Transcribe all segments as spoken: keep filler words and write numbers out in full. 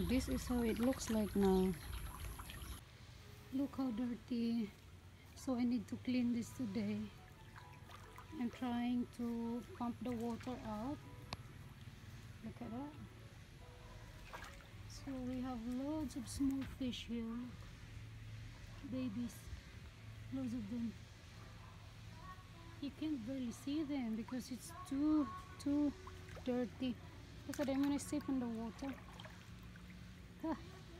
this is how it looks like now. Look how dirty. So I need to clean this today. I'm trying to pump the water out. Look at that. So we have loads of small fish here. Babies. Loads of them. You can't barely see them because it's too, too dirty. Look at them when I step in the water. Ah.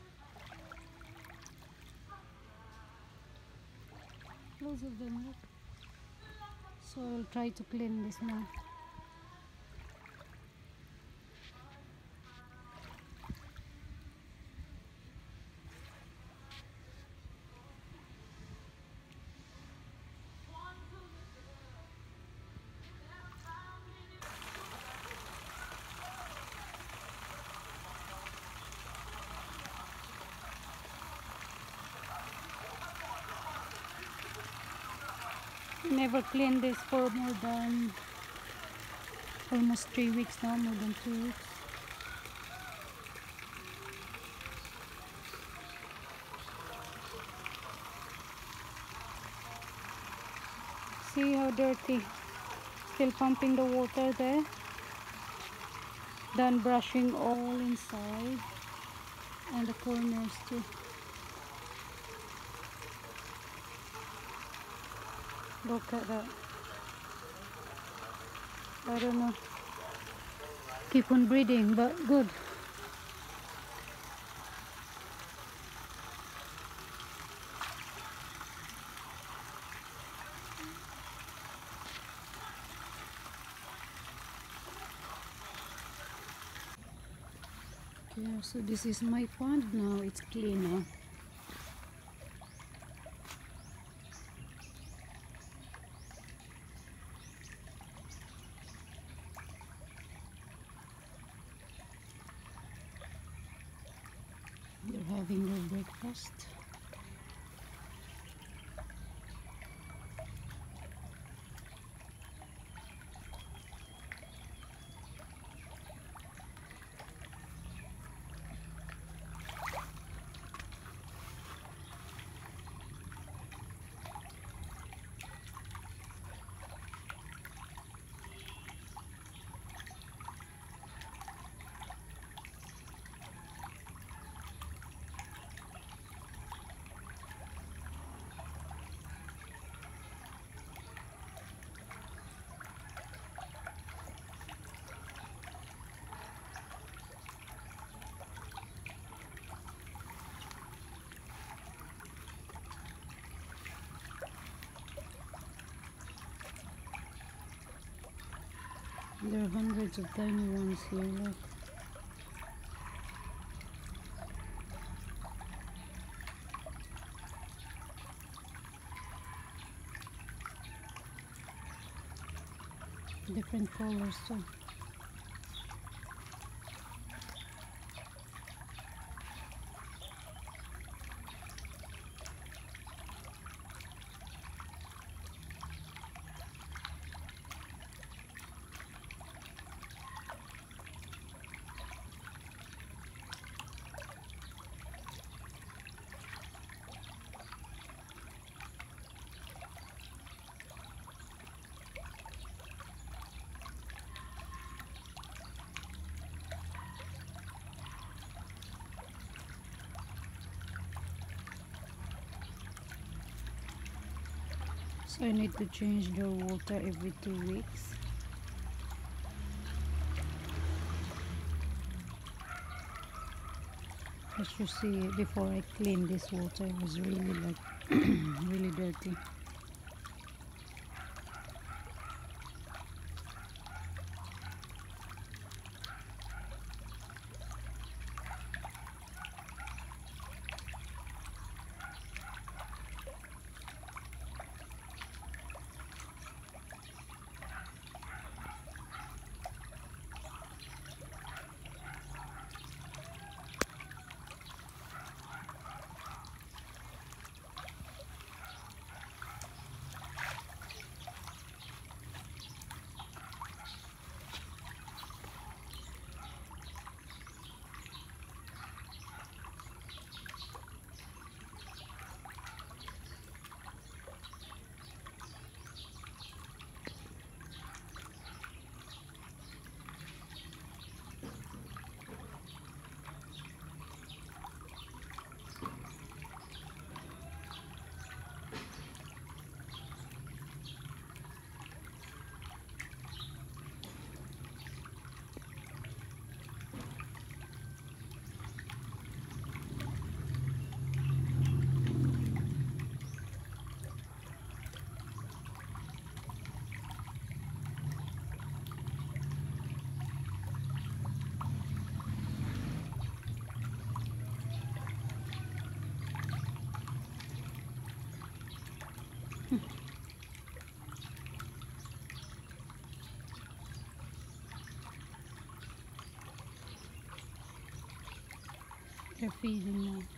Loads of them, look. So I'll try to clean this now. Never cleaned this for more than almost three weeks now, more than two weeks. See how dirty. Still pumping the water there. Done brushing all inside and the corners too. Look at that. I don't know. Keep on breeding, but good. Okay, so this is my pond now. It's clean now. They're having their breakfast. There are hundreds of tiny ones here, look. Different colors too. So I need to change the water every two weeks. As you see, before I cleaned this water, it was really like really dirty. they're feeding now.